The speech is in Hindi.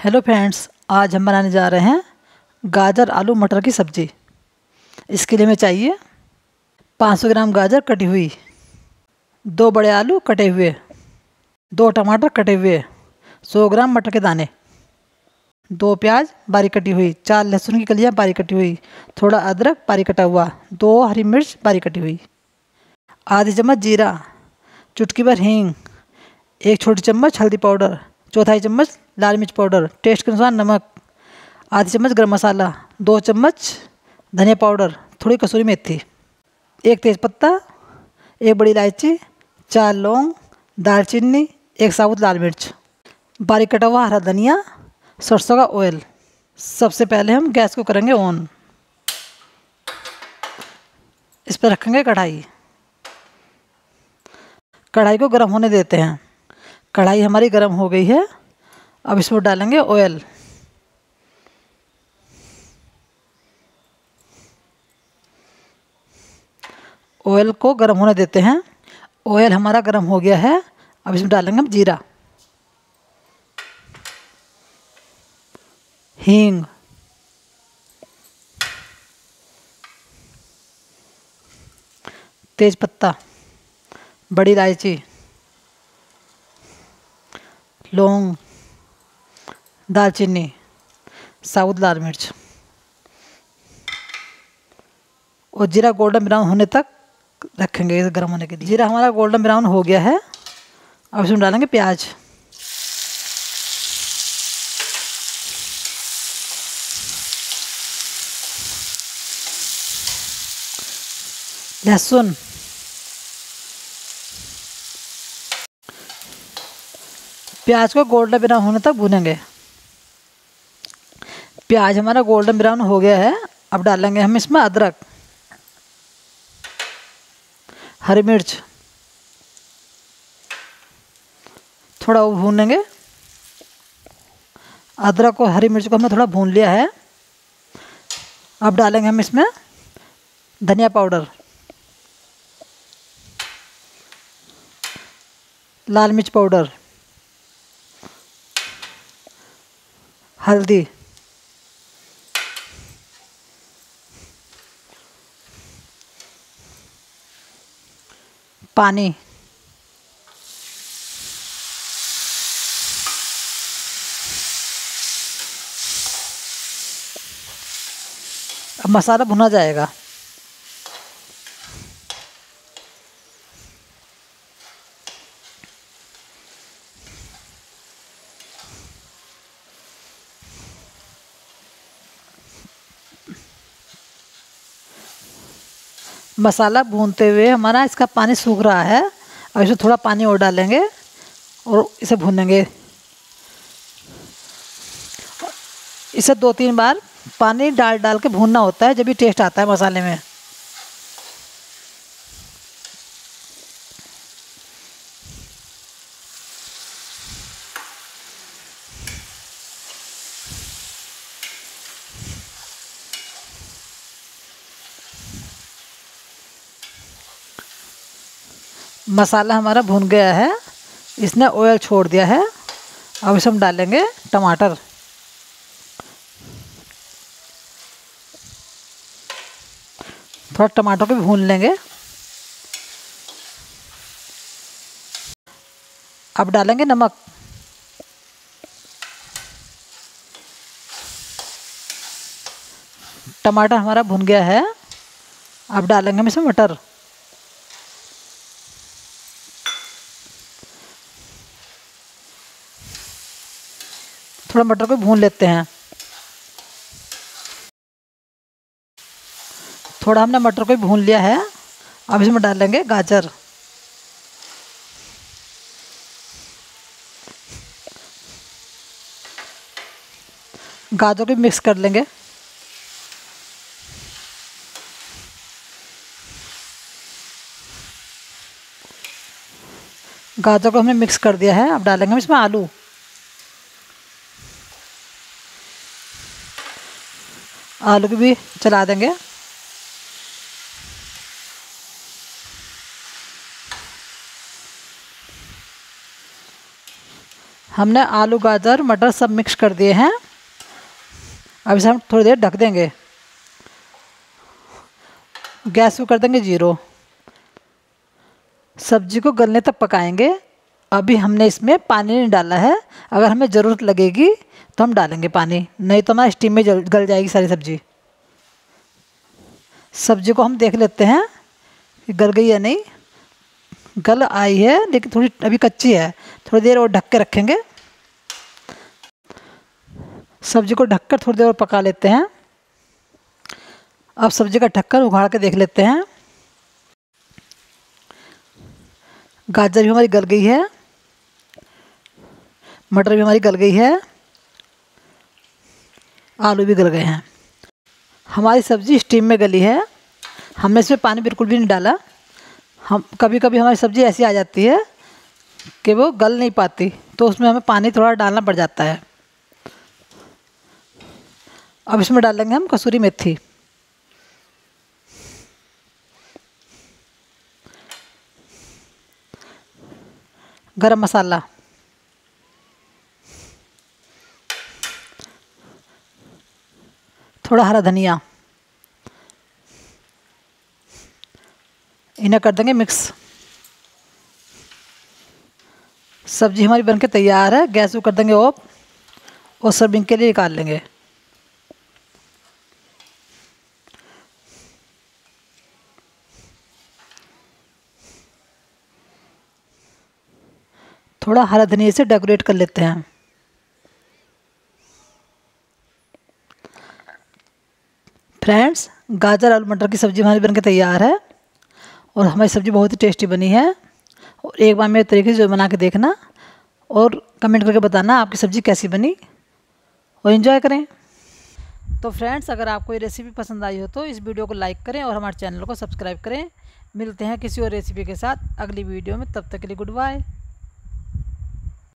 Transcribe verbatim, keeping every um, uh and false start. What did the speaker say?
हेलो फ्रेंड्स, आज हम बनाने जा रहे हैं गाजर आलू मटर की सब्ज़ी। इसके लिए हमें चाहिए पाँच सौ ग्राम गाजर कटी हुई, दो बड़े आलू कटे हुए, दो टमाटर कटे हुए, सौ ग्राम मटर के दाने, दो प्याज बारीक कटी हुई, चार लहसुन की कलियां बारीक कटी हुई, थोड़ा अदरक बारीक कटा हुआ, दो हरी मिर्च बारीक कटी हुई, आधी चम्मच जीरा, चुटकी भर हींग, एक छोटी चम्मच हल्दी पाउडर, चौथाई चम्मच लाल मिर्च पाउडर, टेस्ट के अनुसार नमक, आधी चम्मच गरम मसाला, दो चम्मच धनिया पाउडर, थोड़ी कसूरी मेथी, एक तेज़पत्ता, एक बड़ी इलायची, चार लौंग, दालचीनी, एक साबुत लाल मिर्च, बारीक कटा हुआ हरा धनिया, सरसों का ऑयल। सबसे पहले हम गैस को करेंगे ऑन। इस पर रखेंगे कढ़ाई। कढ़ाई को गर्म होने देते हैं। कढ़ाई हमारी गर्म हो गई है। अब इसमें डालेंगे ऑयल। ऑयल को गर्म होने देते हैं। ऑयल हमारा गर्म हो गया है। अब इसमें डालेंगे हम जीरा, हींग, तेज़पत्ता, बड़ी इलायची, लौंग, दालचीनी, साबुत लाल मिर्च और जीरा गोल्डन ब्राउन होने तक रखेंगे इसे गर्म होने के लिए। जीरा हमारा गोल्डन ब्राउन हो गया है। अब इसमें डालेंगे प्याज, लहसुन, प्याज को गोल्डन ब्राउन होने तक भूनेंगे। प्याज हमारा गोल्डन ब्राउन हो गया है। अब डालेंगे हम इसमें अदरक, हरी मिर्च, थोड़ा वो भूनेंगे। अदरक और हरी मिर्च को हमने थोड़ा भून लिया है। अब डालेंगे हम इसमें धनिया पाउडर, लाल मिर्च पाउडर, हल्दी, पानी, अब मसाला भुना जाएगा। मसाला भूनते हुए हमारा इसका पानी सूख रहा है। अब इसमें थोड़ा पानी और डालेंगे और इसे भूनेंगे। इसे दो तीन बार पानी डाल डाल के भूनना होता है, जब भी टेस्ट आता है मसाले में। मसाला हमारा भुन गया है। इसने ऑयल छोड़ दिया है। अब इसमें हम डालेंगे टमाटर, थोड़ा टमाटर को भी भून लेंगे। अब डालेंगे नमक, टमाटर हमारा भुन गया है। अब डालेंगे हम इसमें मटर, थोड़ा मटर को भून लेते हैं। थोड़ा हमने मटर को भून लिया है। अब इसमें डालेंगे गाजर, गाजर को मिक्स कर लेंगे। गाजर को हमने मिक्स कर दिया है। अब डालेंगे हम इसमें आलू, आलू को भी चला देंगे। हमने आलू गाजर मटर सब मिक्स कर दिए हैं। अब इसे हम थोड़ी देर ढक देंगे। गैस को कर देंगे जीरो। सब्जी को गलने तक पकाएंगे। अभी हमने इसमें पानी नहीं डाला है, अगर हमें ज़रूरत लगेगी तो हम डालेंगे पानी, नहीं तो हमारा स्टीम में जल गल जाएगी सारी सब्जी। सब्जी को हम देख लेते हैं कि गल गई या नहीं। गल आई है लेकिन थोड़ी अभी कच्ची है, थोड़ी देर और ढक के रखेंगे। सब्जी को ढककर थोड़ी देर और पका लेते हैं। अब सब्जी का ढक्कन उखाड़ के देख लेते हैं। गाजर भी हमारी गल गई है, मटर भी हमारी गल गई है, आलू भी गल गए हैं। हमारी सब्ज़ी स्टीम में गली है, हमने इसमें पानी बिल्कुल भी नहीं डाला। हम कभी कभी हमारी सब्ज़ी ऐसी आ जाती है कि वो गल नहीं पाती, तो उसमें हमें पानी थोड़ा डालना पड़ जाता है। अब इसमें डालेंगे हम कसूरी मेथी। गरम मसाला, थोड़ा हरा धनिया, इन्हें कर देंगे मिक्स। सब्जी हमारी बनके तैयार है। गैस को कर देंगे ऑफ और सर्विंग के लिए निकाल लेंगे। थोड़ा हरा धनिया से डेकोरेट कर लेते हैं। फ्रेंड्स, गाजर आलू मटर की सब्ज़ी हमारी बनके तैयार है और हमारी सब्ज़ी बहुत ही टेस्टी बनी है। और एक बार मेरे तरीके से जो बना के देखना और कमेंट करके बताना आपकी सब्ज़ी कैसी बनी और एंजॉय करें। तो फ्रेंड्स, अगर आपको ये रेसिपी पसंद आई हो तो इस वीडियो को लाइक करें और हमारे चैनल को सब्सक्राइब करें। मिलते हैं किसी और रेसिपी के साथ अगली वीडियो में, तब तक के लिए गुड बाय।